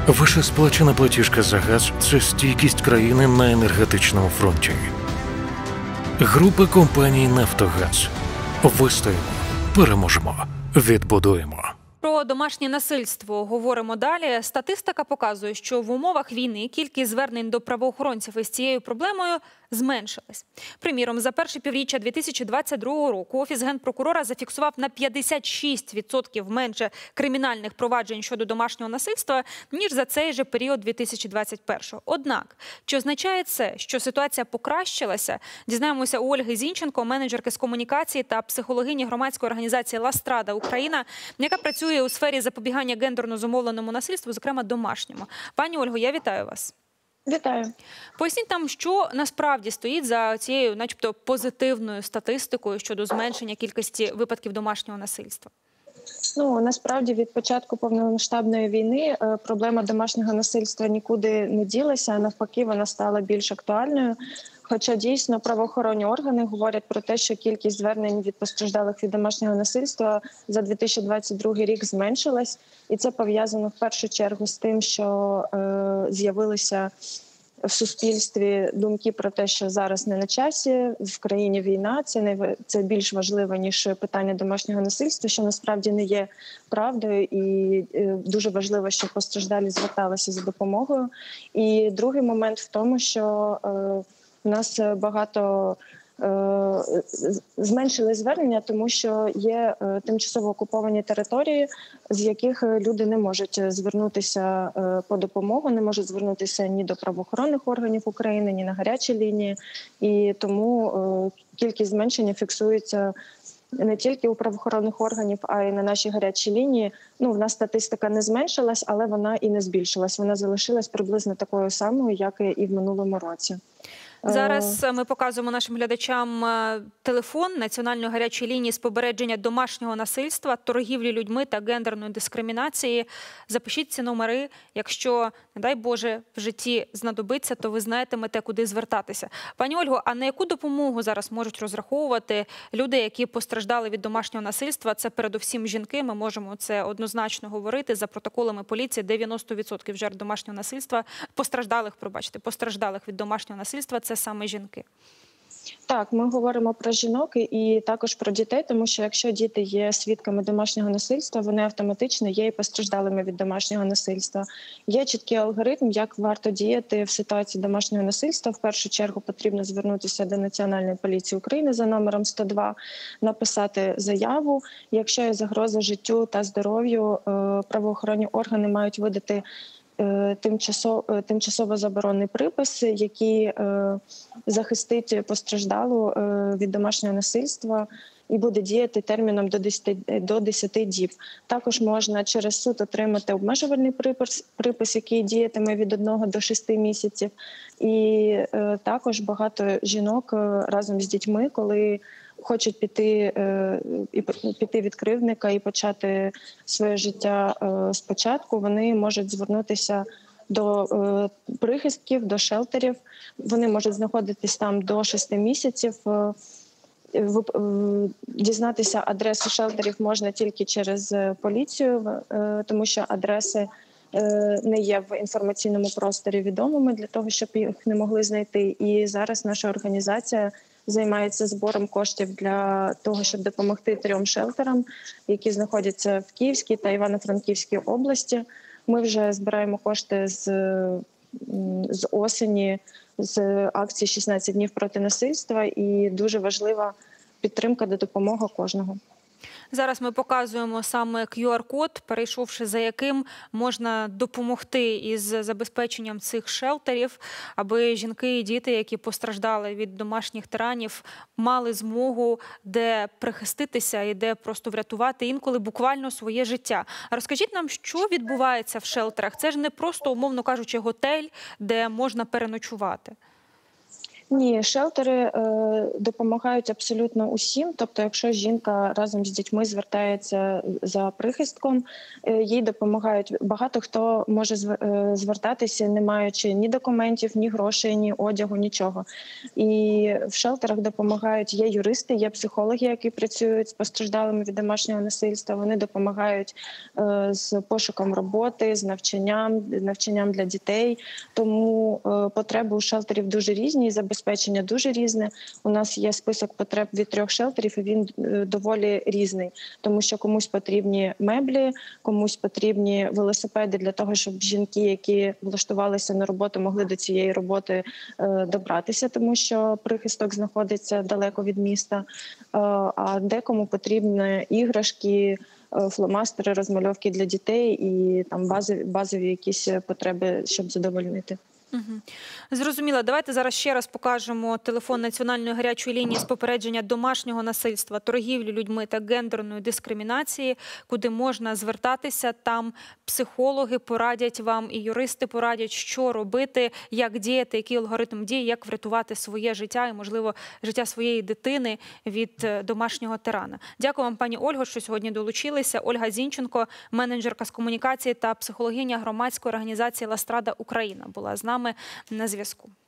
Ваша сплачена платіжка за газ – це стійкість країни на енергетичному фронті. Група компаній «Нафтогаз». Вистоїмо, переможемо, відбудуємо. Про домашнє насильство говоримо далі. Статистика показує, що в умовах війни кількість звернень до правоохоронців із цією проблемою зменшилась. Приміром, за перше півріччя 2022 року Офіс Генпрокурора зафіксував на 56% менше кримінальних проваджень щодо домашнього насильства, ніж за цей же період 2021. Однак, чи означає це, що ситуація покращилася? Дізнаємося у Ольги Зінченко, менеджерки з комунікації та психологині громадської організації «Ластрада Україна», яка працює у сфері запобігання гендерно зумовленому насильству, зокрема домашньому. Пані Ольго, я вітаю вас. Вітаю. Поясніть нам, що насправді стоїть за цією, начебто, позитивною статистикою щодо зменшення кількості випадків домашнього насильства. Насправді від початку повномасштабної війни проблема домашнього насильства нікуди не ділася, а навпаки вона стала більш актуальною. Хоча дійсно правоохоронні органи говорять про те, що кількість звернень від постраждалих від домашнього насильства за 2022 рік зменшилась. І це пов'язано в першу чергу з тим, що з'явилися в суспільстві думки про те, що зараз не на часі, в країні війна, це більш важливо, ніж питання домашнього насильства, що насправді не є правдою, і дуже важливо, щоб постраждалі зверталися за допомогою. І другий момент в тому, що у нас багато зменшили звернення, тому що є тимчасово окуповані території, з яких люди не можуть звернутися по допомогу, не можуть звернутися ні до правоохоронних органів України, ні на гарячі лінії. І тому кількість зменшення фіксується не тільки у правоохоронних органів, а й на нашій гарячій лінії. В нас статистика не зменшилась, але вона і не збільшилась. Вона залишилась приблизно такою самою, як і в минулому році. Зараз ми показуємо нашим глядачам телефон Національної гарячої лінії з попередження домашнього насильства, торгівлі людьми та гендерної дискримінації. Запишіть ці номери. Якщо, не дай Боже, в житті знадобиться, то ви знатимете, куди звертатися. Пані Ольго, а на яку допомогу зараз можуть розраховувати люди, які постраждали від домашнього насильства? Це передусім жінки, ми можемо це однозначно говорити. За протоколами поліції 90% жертв домашнього насильства, постраждалих від домашнього насильства – це саме жінки. Так, ми говоримо про жінок і також про дітей, тому що якщо діти є свідками домашнього насильства, вони автоматично є і постраждалими від домашнього насильства. Є чіткий алгоритм, як варто діяти в ситуації домашнього насильства. В першу чергу потрібно звернутися до Національної поліції України за номером 102, написати заяву. Якщо є загроза життю та здоров'ю, правоохоронні органи мають видати тимчасово заборонний припис, який захистить постраждалу від домашнього насильства і буде діяти терміном до 10 діб. Також можна через суд отримати обмежувальний припис, який діятиме від 1 до 6 місяців. І також багато жінок разом з дітьми, коли хочуть піти від кривдника і почати своє життя спочатку, вони можуть звернутися до прихистків, до шелтерів. Вони можуть знаходитись там до 6 місяців. Дізнатися адресу шелтерів можна тільки через поліцію, тому що адреси не є в інформаційному просторі відомими для того, щоб їх не могли знайти. І зараз наша організація займається збором коштів для того, щоб допомогти 3 шелтерам, які знаходяться в Київській та Івано-Франківській області. Ми вже збираємо кошти з осені, з акції «16 днів проти насильства», і дуже важлива підтримка та допомога кожного. Зараз ми показуємо саме QR-код, перейшовши за яким можна допомогти із забезпеченням цих шелтерів, аби жінки і діти, які постраждали від домашніх тиранів, мали змогу де прихиститися і де просто врятувати інколи буквально своє життя. Розкажіть нам, що відбувається в шелтерах? Це ж не просто, умовно кажучи, готель, де можна переночувати. Ні, шелтери допомагають абсолютно усім. Тобто, якщо жінка разом з дітьми звертається за прихистком, їй допомагають. Багато хто може звертатися, не маючи ні документів, ні грошей, ні одягу, нічого. І в шелтерах допомагають, є юристи, є психологи, які працюють з постраждалими від домашнього насильства. Вони допомагають з пошуком роботи, з навчанням для дітей. Тому потреби у шелтерів дуже різні, забезпечення дуже різне. У нас є список потреб від 3 шелтерів, і він доволі різний. Тому що комусь потрібні меблі, комусь потрібні велосипеди для того, щоб жінки, які влаштувалися на роботу, могли до цієї роботи добратися, тому що прихисток знаходиться далеко від міста. А декому потрібні іграшки, фломастери, розмальовки для дітей і там базові якісь потреби, щоб задовольнити. Зрозуміло. Давайте зараз ще раз покажемо телефон Національної гарячої лінії з попередження домашнього насильства, торгівлі людьми та гендерної дискримінації, куди можна звертатися. Там психологи порадять вам і юристи порадять, що робити, як діяти, який алгоритм дій, як врятувати своє життя і, можливо, життя своєї дитини від домашнього тирана. Дякую вам, пані Ольго, що сьогодні долучилися. Ольга Зінченко, менеджерка з комунікації та психологиня громадської організації «Ла Страда Україна», була з нами на зв'язку.